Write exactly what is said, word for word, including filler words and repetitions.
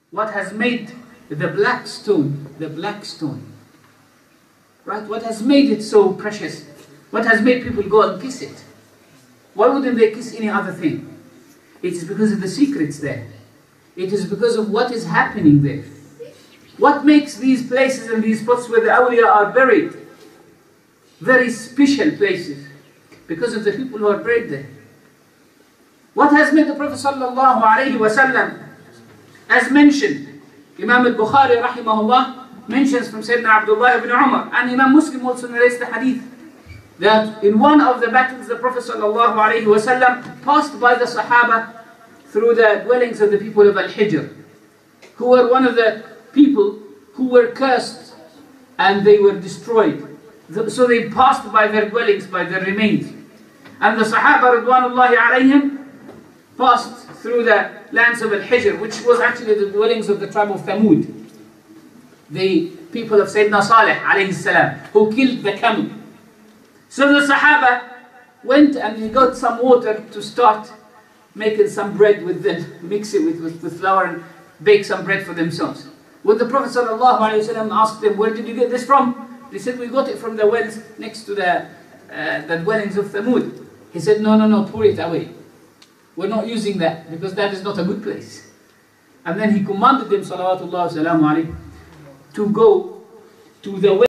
What has made the black stone, the black stone, right? What has made it so precious? What has made people go and kiss it? Why wouldn't they kiss any other thing? It is because of the secrets there. It is because of what is happening there. What makes these places and these spots where the awliya are buried very special places? Because of the people who are buried there. What has made the Prophet sallallahu alaihi wasallam, as mentioned, Imam al-Bukhari rahimahullah mentions from Sayyidina Abdullah ibn Umar, and Imam Muslim also narrates the hadith, that in one of the battles the Prophet sallallahu alaihi wasallam passed by the Sahaba through the dwellings of the people of Al-Hijr, who were one of the people who were cursed and they were destroyed. So they passed by their dwellings, by their remains. And the Sahaba Ridwanullahi alayhim passed through the lands of Al-Hijr, which was actually the dwellings of the tribe of Thamud, the people of Sayyidina Salih alayhi salam, who killed the camel. So the Sahaba went and they got some water to start making some bread with them, mix it with, with, with flour and bake some bread for themselves. When the Prophet ﷺ asked them, where did you get this from? They said, we got it from the wells next to the, uh, the dwellings of Thamud. He said, no, no, no, pour it away. We're not using that because that is not a good place. And then he commanded them, salawatullah wa salamu alayhi, to go to the well.